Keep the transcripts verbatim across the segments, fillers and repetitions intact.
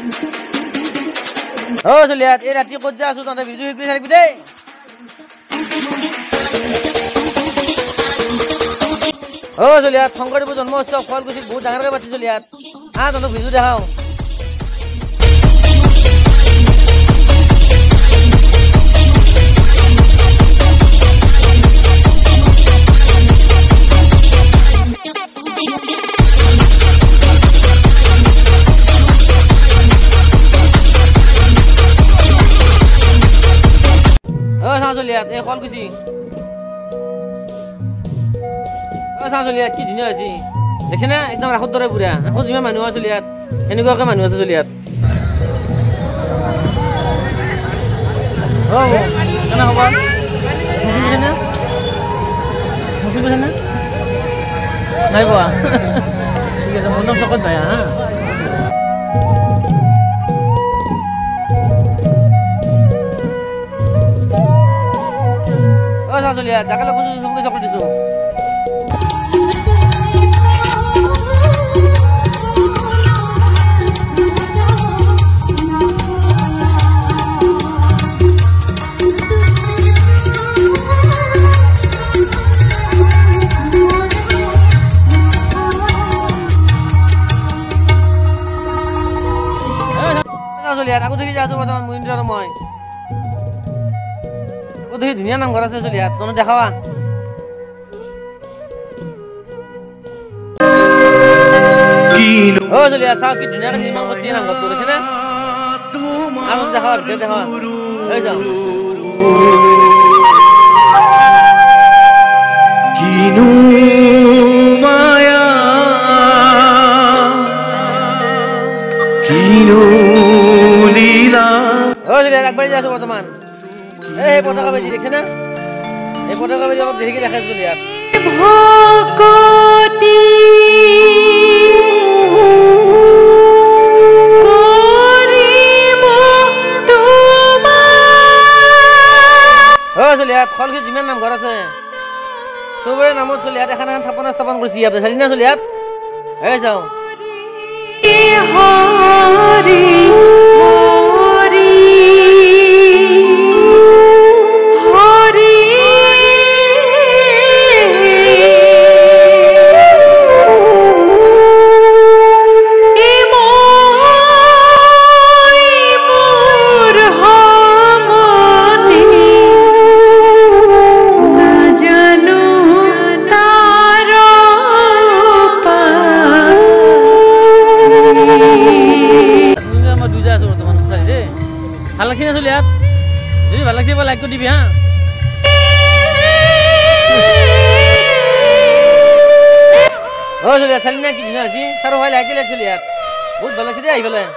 অ চলিয়াত এই ৰাতি ক'ত যা আছো তহঁতে ভিডিঅ' শিকবি চাৰিবি দেই অ চলিয়াত শংকৰদেৱ জন্ম উৎসৱ শুৱালকুছিত বহুত ডাঙৰকৈ পাতিছে চলিয়াত আহ তহঁতক ভিডিঅ' দেখাওঁ চলিয়াত এই শুৱালকুছি অ চাওঁ চলিয়াত কি ধুনীয়া হৈছে দেখছে না একদম ৰাসৰ দৰে পুৰা ৰাসত যিমান মানুহ আছে চলিয়াত এনেকুৱাকে মানুহ আছে চলিয়াত অ কেনে খবৰ মুচি না মুচি পাইছে না নাই পোৱা ঠিক আছে মোৰ নাম চকত ভাই হা চলিয়া জাকে লগ সঙ্গে চকল দিছো চলিয়া আকৌ দেখি যাইছো বৰ্তমান মহিন্দ্ৰ আৰু মই দেখি ধুনীয়া নামঘৰ আছে চলিয়াত তহঁতে দেখাৱা অ চলিয়াত চাওঁ কি ধুনীয়াকৈ নিৰ্মাণ কৰিছে নামঘৰটো দেখে না আৰু দেখাৱা ভিডিঅ' দেখাৱা হৈ যাওঁ কিনো মায়া কিনো লীলা অ চলিয়াত আগবাঢ়ি যাই আছো বৰ্তমান এই পতাকা বাজি দেখছে না এই পতাকা বাজি অলপ দেৰিকে দেখাইছো চলিয়াত ভকতি অ চলিয়াত শুৱালকুছিত যিমান নামঘৰ আছে চবৰে নামত চলিয়াত এখন এখন থাপনা স্থাপন কৰিছে ইয়াতে চালি না চলিয়াত এই চাওঁ ভাল লাগছে না চলিয়াত যদি ভাল লাগছে লাইক কৰি দিবি হা অ চলিয়াত চালি না কি ধুনীয়া হৈছে চাৰো ভাই লাইক দিলে চলিয়াত বহুত ভাল লাগছে দেই আহি পেলাই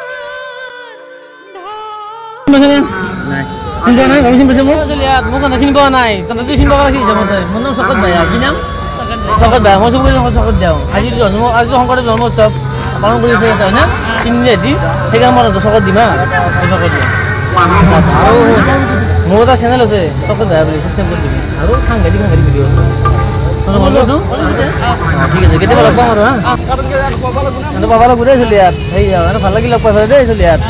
চলিয়াত মোক চিনি পোৱা নাই তহঁতে চিনি পোৱা লাগছে মোৰ নাম চকত ভাই কি নাম চকত ভাই মই চকুৰি চকত যাওঁ আজি জন্ম আজি শংকৰদেৱ জন্ম উৎসৱ পালন কৰি আছে হয় না তিনিদিন ৰাতি সেইকাৰণে মই চকত দিম হা চকত দিম আৰু মোৰ এটা চেনেল আছে চকত ভাই বুলি সাবস্ক্ৰাইব কৰি দিবি আৰু সাংঘাতিক সাংঘাতিক ভিডিঅ' আছে ঠিক আছে কেতিয়াবা লগ পাম আৰু হা পাবা লগ দেই চলিয়াত সেই ভাল লাগি লগ পাই দেই চলিয়াত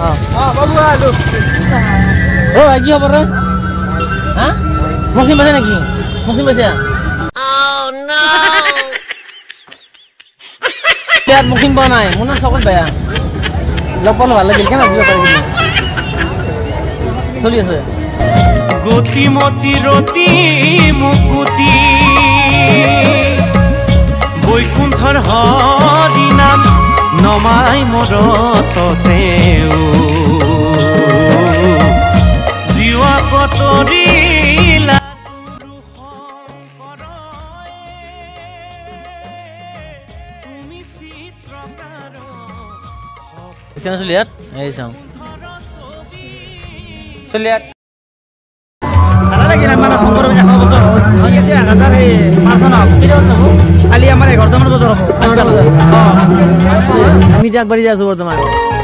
অ কি খবৰ ৰে হা মচিম পাইছে নেকি মচিম পাইছে ইয়াত মচিম পোৱা নাই মোৰ নাম চকত ভাই লগ পালে ভাল লাগিল কেনে আহিব পাৰিবি চলি আছে গতিমতী ৰতি মুকুতি বৈকুণ্ঠৰ হৰি নাম নমাই মৰততে জীৱা কতৰি চলিয়াত এই চাওঁ চলিয়াত আমি আগবাঢ়ি যাই আছো বৰ্তমান